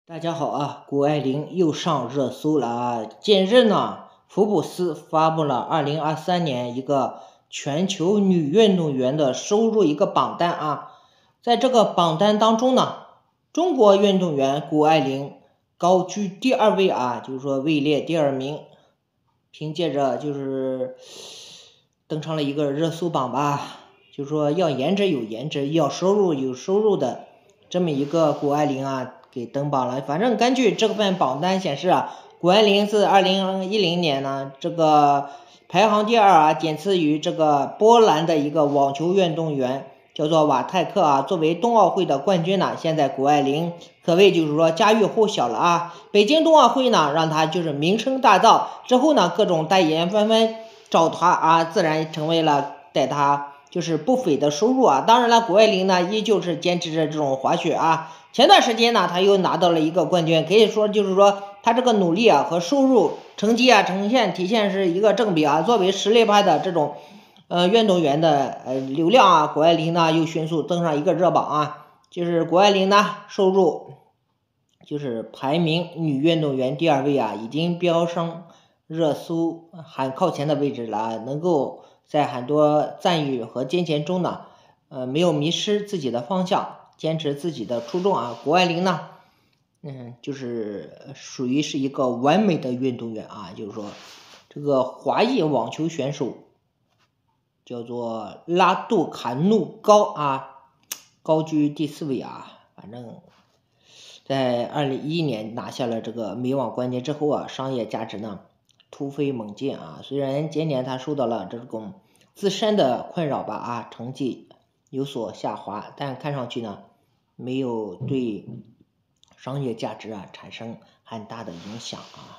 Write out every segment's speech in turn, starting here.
大家好啊，谷爱凌又上热搜了啊！近日呢，福布斯发布了2023年一个全球女运动员的收入一个榜单啊，在这个榜单当中呢，中国运动员谷爱凌高居第2位啊，就是说位列第2名，凭借着就是登上了一个热搜榜吧，就是说要颜值有颜值，要收入有收入的这么一个谷爱凌啊。给登榜了，反正根据这份榜单显示啊，谷爱凌自2010年呢，这个排行第2啊，仅次于这个波兰的一个网球运动员叫做瓦泰克啊。作为冬奥会的冠军呢，现在谷爱凌可谓就是说家喻户晓了啊。北京冬奥会呢，让她就是名声大噪，之后呢，各种代言纷纷找她啊，自然成为了带她就是不菲的收入啊。当然了，谷爱凌呢，依旧是坚持着这种滑雪啊。前段时间呢，他又拿到了一个冠军，可以说就是说他这个努力啊和收入成绩啊体现是一个正比啊。作为实力派的这种运动员的流量啊，谷爱凌呢又迅速登上一个热榜啊。就是谷爱凌呢收入就是排名女运动员第2位啊，已经飙升热搜很靠前的位置了啊，能够在很多赞誉和金钱中呢没有迷失自己的方向。坚持自己的初衷啊，谷爱凌呢，就是属于是一个完美的运动员啊，就是说这个华裔网球选手叫做拉杜卡努高啊，高居第4位啊，反正在2011年拿下了这个美网冠军之后啊，商业价值呢突飞猛进啊，虽然今年他受到了这种自身的困扰吧啊，成绩有所下滑，但看上去呢没有对商业价值啊产生很大的影响啊。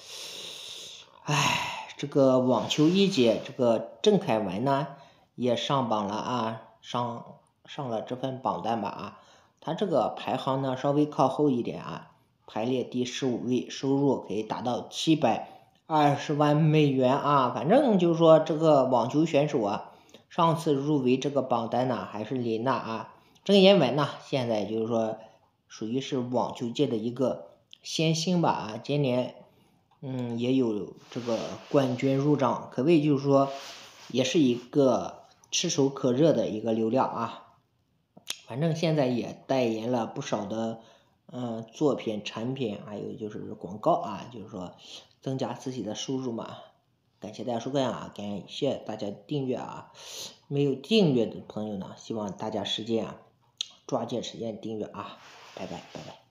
这个网球一姐这个郑凯文呢也上榜了啊，上了这份榜单吧啊，他这个排行呢稍微靠后一点啊，排列第15位，收入可以达到720万美元啊。反正就是说这个网球选手啊，上次入围这个榜单呢还是林娜啊。郑妍雯呢现在就是说属于是网球界的一个新星吧啊，今年也有这个冠军入账，可谓就是说也是一个炙手可热的一个流量啊。反正现在也代言了不少的作品产品，还有就是广告啊，就是说增加自己的收入嘛。感谢大家收看啊，感谢大家订阅啊，没有订阅的朋友呢，希望大家抓紧时间订阅啊，拜拜拜拜。